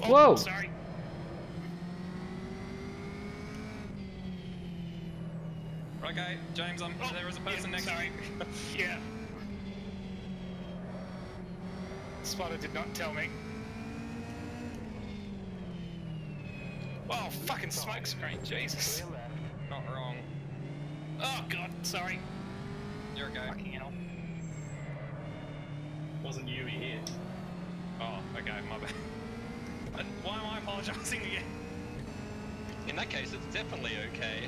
Whoa! Sorry. Okay, James, there is a person next to you. Yeah. Spotter did not tell me. Oh, fucking smoke screen, Jesus. Not wrong. Oh god, sorry. You're okay. Fucking hell. Wasn't you, he hit. Oh, okay, my bad. Why am I apologising again? In that case, it's definitely okay.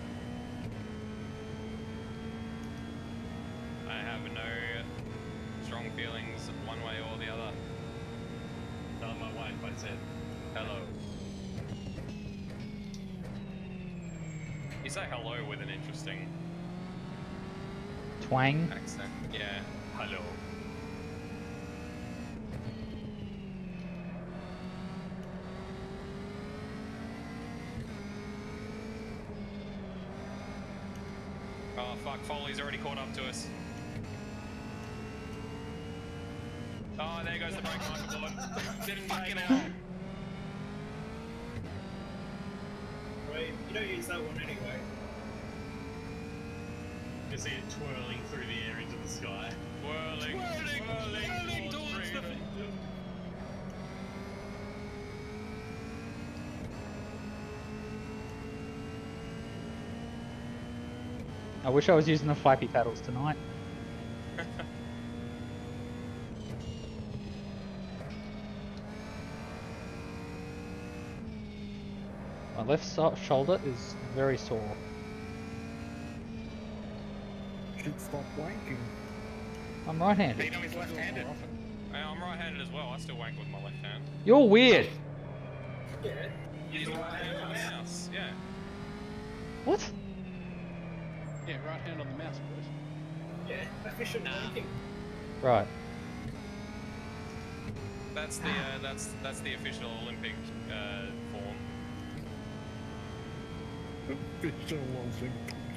I have no strong feelings one way or the other. Tell my wife I said Hello. You say hello with an interesting Twang. accent. Yeah. Hello. Oh fuck, Foley's already caught up to us. Oh, there goes the brake marker board. Didn't fucking hell. Right, you don't use that one anyway. you see it twirling through the air into the sky. Whirling towards freedom. I wish I was using the flappy paddles tonight. My left shoulder is very sore. Should stop wanking. I'm right-handed. Dino is left-handed. Hey, I'm right-handed as well. I still wank with my left hand. You're weird. Yeah. Use my right hand on the mouse. Yeah. What? Yeah, right hand on the mouse, boys. Yeah, efficient wanking. Right. That's the official Olympic form. Official Olympic.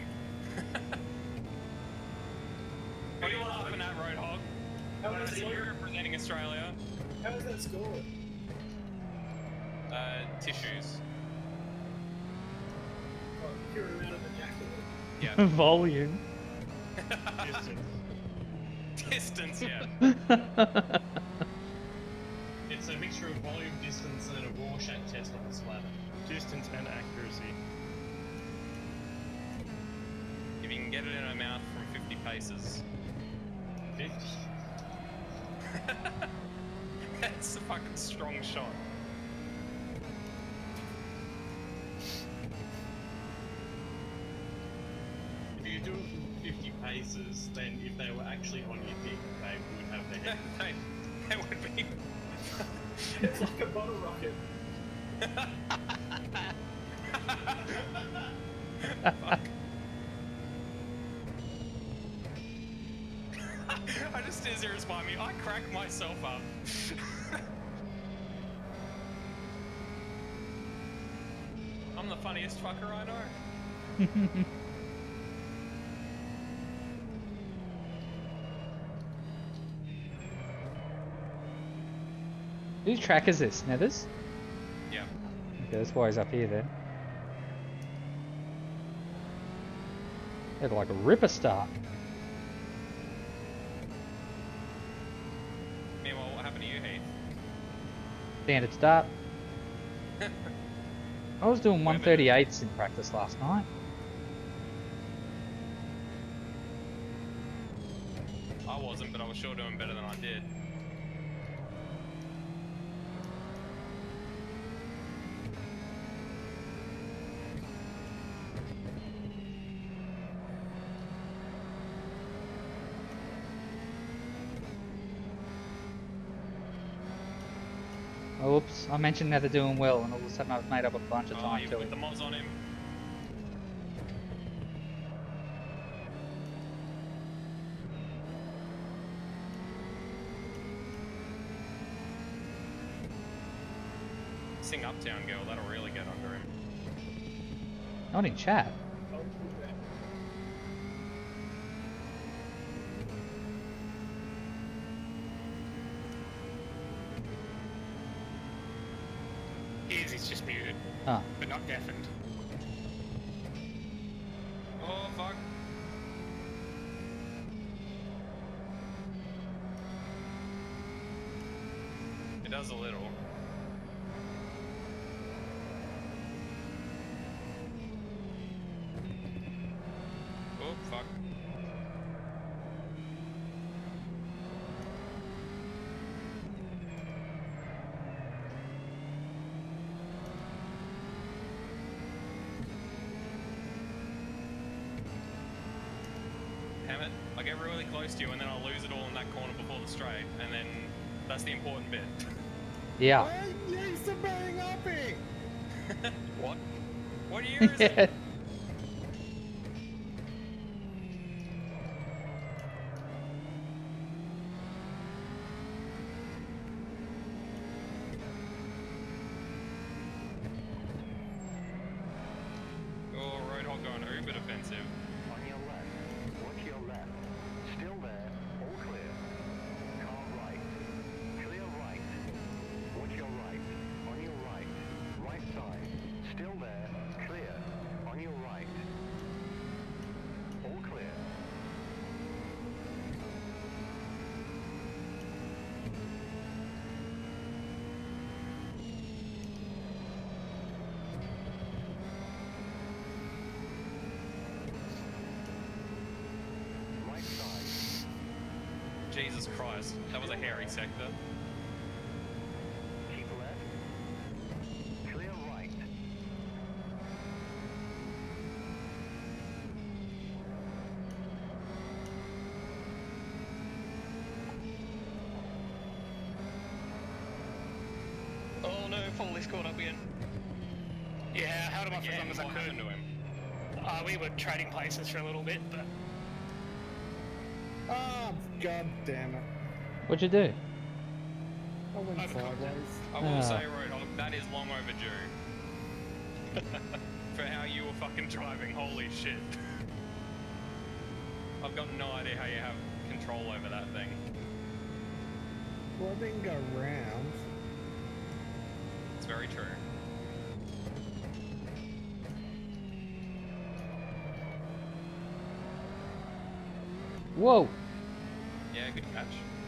What are you laughing at, Roadhog? How is it? You're representing Australia. How is that scored? Tissues. Oh, pure amount of ejaculate. Yeah. Volume. Distance, yeah. It's a mixture of volume, distance, and a Rorschach test on the splatter. Distance and accuracy. If you can get it in her mouth from 50 paces. 50. That's a fucking strong shot. If you do it from 50 paces, then if they were actually on your dick, they would have their head. That would be. It's like a bottle rocket. Fuck. I just steer zeros by me. I crack myself up. I'm the funniest fucker I know. Whose track is this? Nethers? Yeah. Okay, that's why he's up here then. Had like a ripper start. Meanwhile, what happened to you, Heath? Standard start. I was doing 138s in practice last night. I wasn't, but I was sure doing better than I did. Oops, I mentioned Nether doing well, and all of a sudden I've made up a bunch of Oh, time you to put him. the mods on him. Sing Uptown Girl, that'll really get under him. Not in chat. He's just muted, Ah. but not deafened. Oh, fuck. It does a little. Oh, fuck. Damn it. I get really close to you and then I'll lose it all in that corner before the straight, and then that's the important bit. Yeah. Why are you so bang up it? What? What year is it? Oh, Roadhog going uber defensive. On your left. Watch your left. Still there. All clear. Car right. Clear right. Watch your right. On your right. Right side. Still there. Clear. On your right. All clear. Right side. Jesus Christ, that was a hairy sector. Keep left. Clear right. Oh no, Foley's caught up again. Yeah, I held him off as Again, long as I what could. happened to him? We were trading places for a little bit, but Ah, god damn it. What'd you do? I went sideways. I will Ah. say, Roadhog, that is long overdue. For how you were fucking driving, holy shit. I've got no idea how you have control over that thing. Well, I didn't go round. It's very true. Whoa! Yeah, good catch.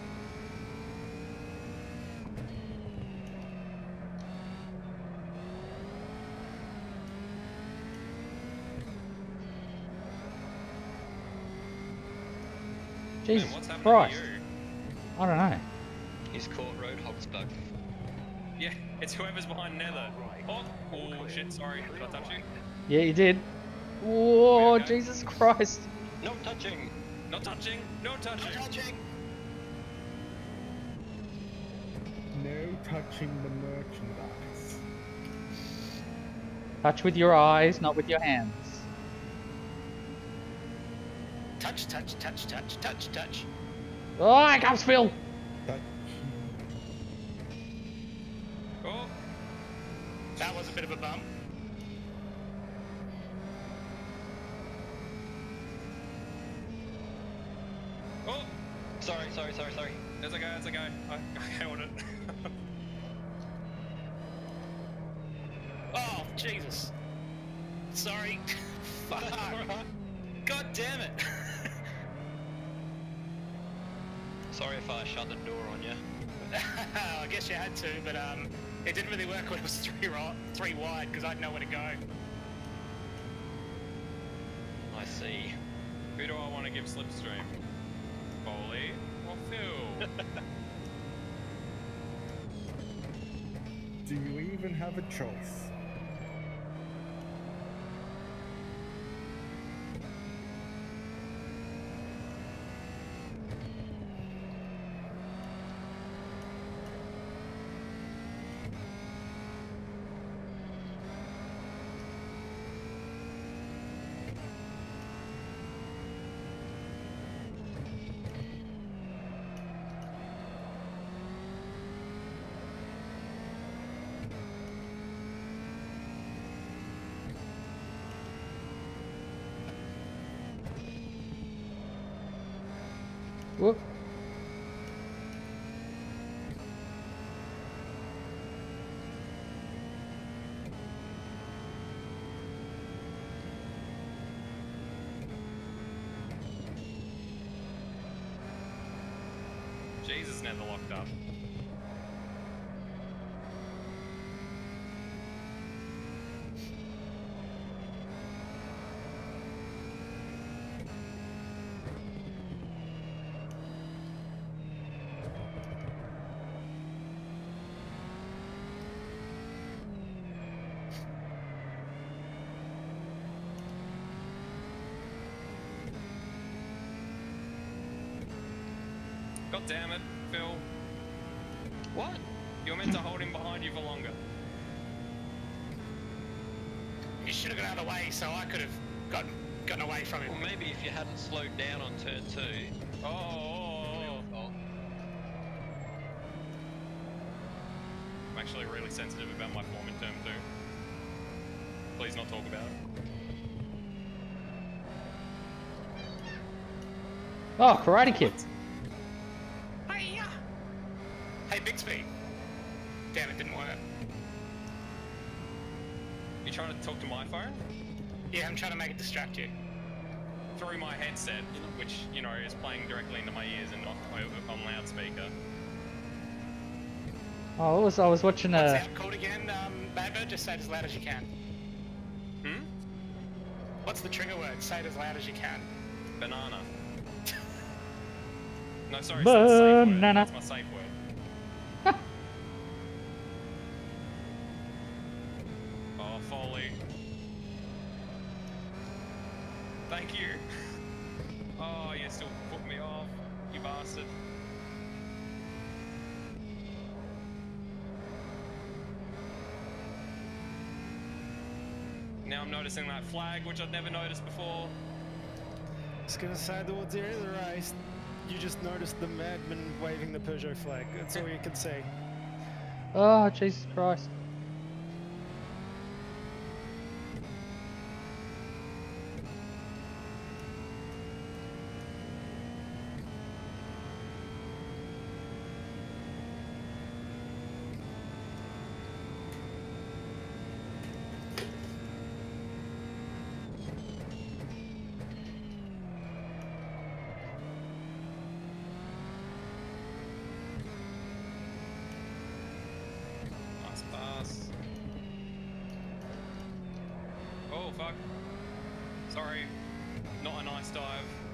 Jesus Man, what's happening Christ. to you? I don't know. He's caught Roadhog's bug. Yeah, it's whoever's behind Nether. Oh, oh shit, sorry. Did I touch you? Yeah, you did. Whoa, Okay. Jesus Christ. No touching! Not touching! No touching! No touching the merchandise. Touch with your eyes, not with your hands. touch, touch, touch, touch, touch, touch. Oh, here comes Phil! Touch. Oh, That was a bit of a bump. oh! Sorry. There's a guy, there's a guy. I held it. Oh, Jesus. Sorry. Fuck. God damn it. Sorry if I shut the door on you. I guess you had to, but it didn't really work when it was three wide because I had nowhere to go. I see. Who do I want to give slipstream? Foley or Phil? Do you even have a choice? Whoop. are locked up. God damn it, Phil. What? You're meant to hold him behind you for longer. You should have got out of the way so I could have gotten away from him. Well, maybe if you hadn't slowed down on turn 2. Oh. I'm actually really sensitive about my form in turn 2. Please not talk about it. Oh, Karate Kid. Hey, Bixby. Damn, it didn't work. You trying to talk to my phone? Yeah, I'm trying to make it distract you. Through my headset, which, you know, is playing directly into my ears and not on loudspeaker. Oh, I was watching What's the app called again, Badbird? Just say it as loud as you can. Hmm? What's the trigger word? Say it as loud as you can. Banana. No, sorry, it's the safe word. Banana. That's my safe word. Oh, Foley. Thank you. Oh, you still put me off, you bastard. Now I'm noticing that flag, which I'd never noticed before. Just gonna say towards the end of the race, you just noticed the madman waving the Peugeot flag. That's all you can see. Oh, Jesus Christ. Nice pass. Oh, fuck. Sorry. Not a nice dive.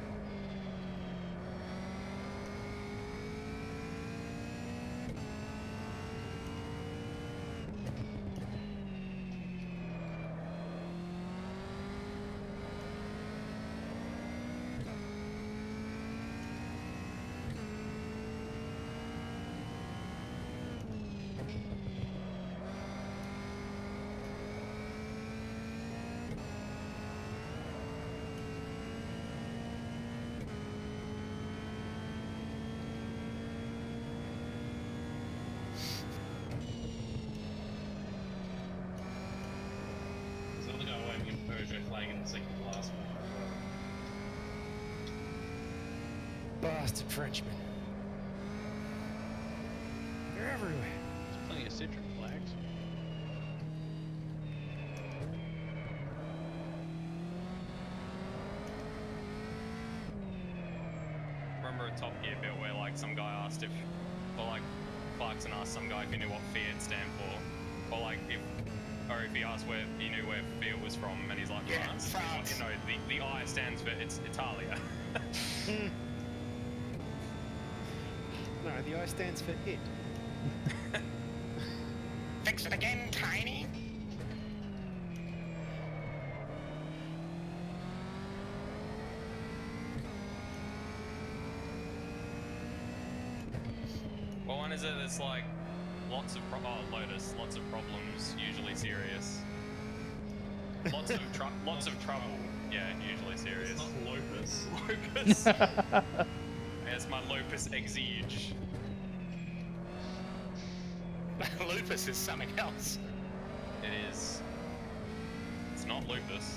There's another guy waving a Peugeot flag in the second last one. Bastard Frenchman. They're everywhere. There's plenty of Citroen flags. Remember a Top Gear bit where like some guy asked if, or like Clarkson asked some guy if he knew what Fiat stand for, or like if he asked where he knew where Fiat was from, and he's like, Yeah, France. France. You know, the I stands for it's Italia. No, the I stands for it. Fix it again, Tiny. What one is it that's like lots of Lotus, lots of problems, usually serious. Lots of trouble, yeah, usually serious. It's not Lopus. Lopus. It's my Lopus Exige. Lupus is something else. It is. It's not lupus.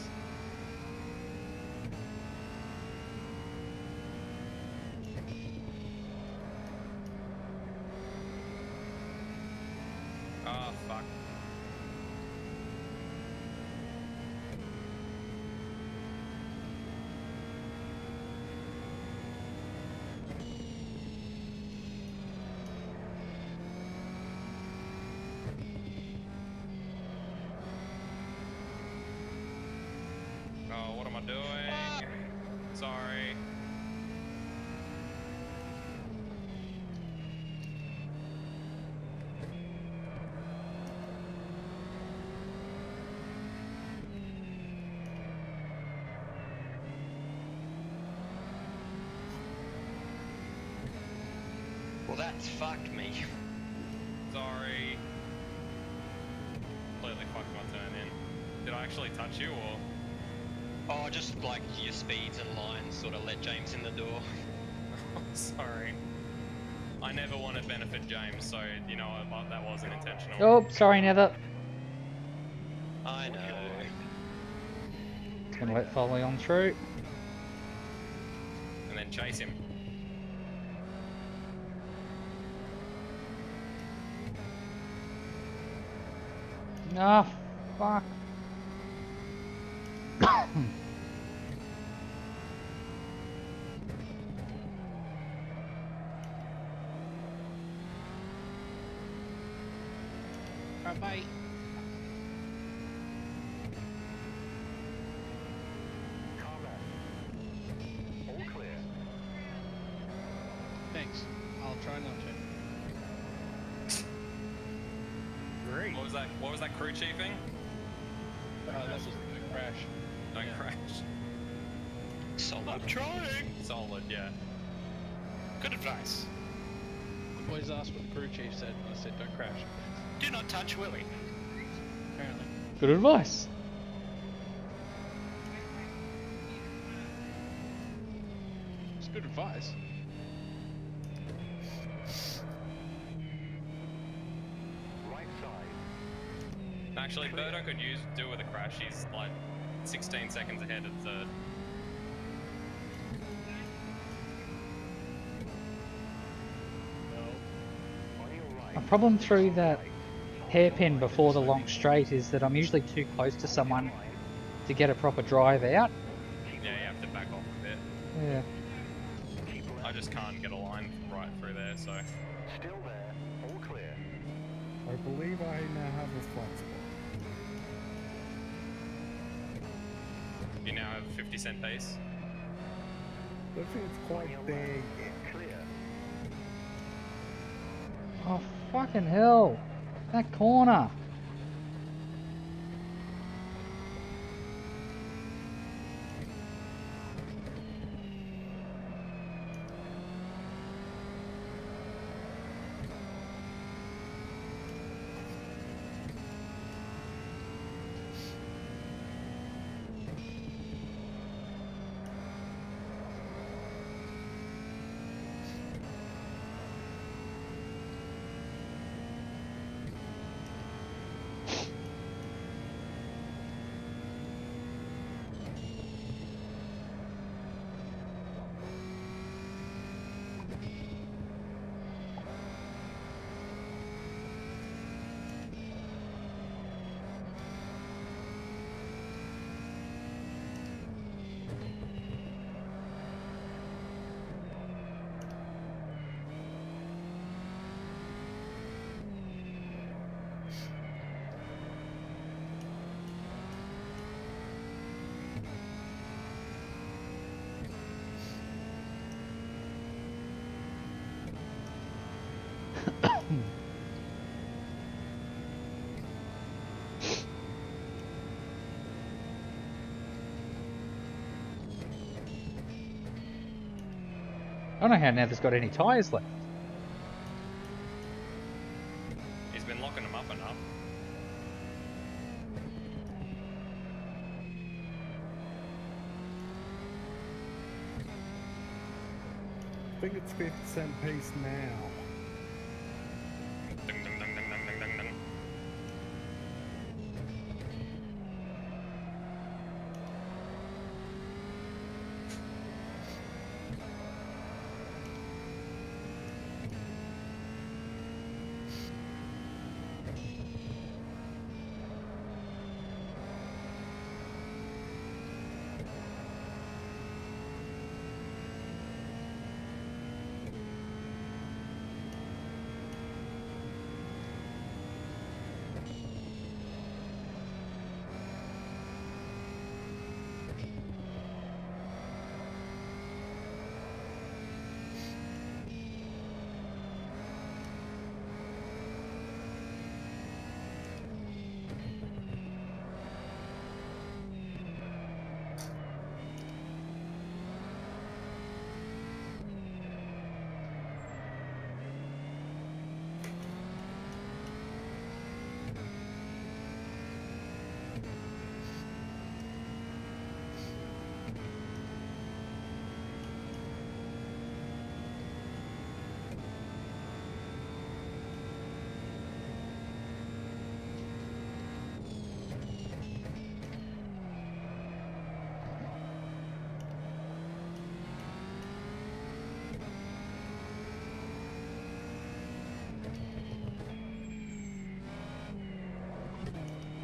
Ah, fuck. what am I doing? Sorry. Well, that's fucked me. Sorry. Completely fucked my turn in. Did I actually touch you, or? Oh, just like your speeds and lines sort of let James in the door. Sorry. I never want to benefit James, so, you know, that wasn't intentional. Oh, sorry, Nether. I know. Gonna let Foley on through. And then chase him. Ah, fuck. Bye. Combat. All clear. Thanks. I'll try not to. Great. What was that crew chiefing? That was a crash. Don't Yeah. crash. Solid. I'm trying. Solid, yeah. Good advice. The boys asked what the crew chief said, and I said, don't crash. Do not touch Willie. Apparently. Good advice. It's good advice. Right side. Actually, Birdo could do with a crash. He's like 16 seconds ahead of third. On your right. My problem through that hairpin before the long straight is that I'm usually too close to someone to get a proper drive out. Yeah, you have to back off a bit. Yeah. I just can't get a line right through there, so. Still there. All clear. I believe I now have a flexible. You now have 50-cent pace. I don't think it's quite there yet. Clear. Oh, fucking hell. That corner. I don't know how Nether's got any tyres left. He's been locking them up enough. I think it's 50% pace now. Ding, ding, ding, ding, ding, ding, ding, ding.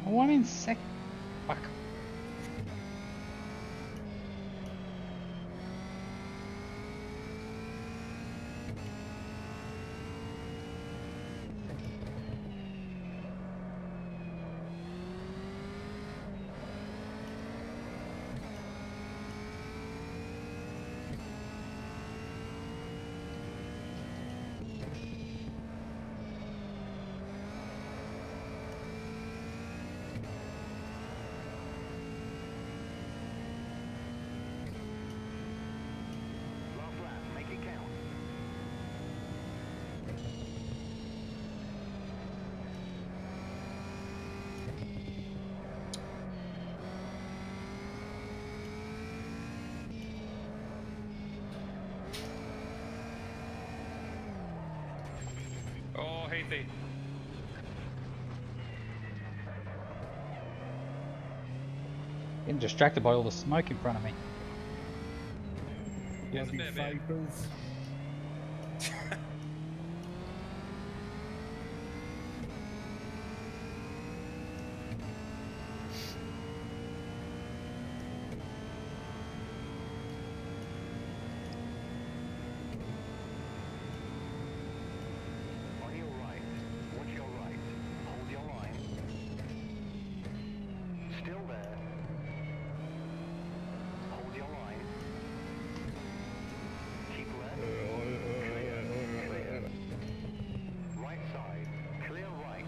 I won in sec. Fuck. Last lap, make it count. Oh, Heathy. Getting distracted by all the smoke in front of me. Yeah, it's a Bloody fair bit. vapors. On your right, watch your right, hold your line. Still there. Hold your line. Keep left. Clear. Right side, clear right.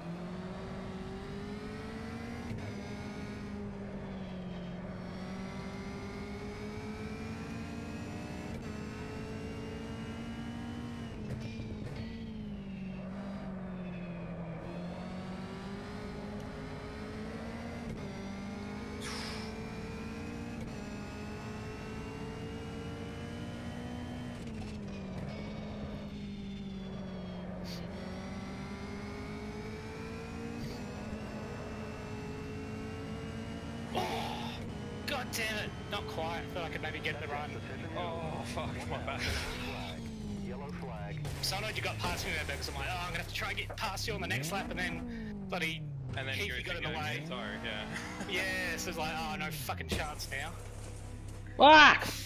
God damn it! Not quite. I thought I could maybe get the run. Oh, fuck, my bad. Yellow flag. So I know you got past me there because I'm like, oh, I'm gonna have to try and get past you on the next lap, and then bloody And then Heathy you got in the way. Sorry, yeah. Yeah, so it's like, oh, no fucking chance now. Fuck!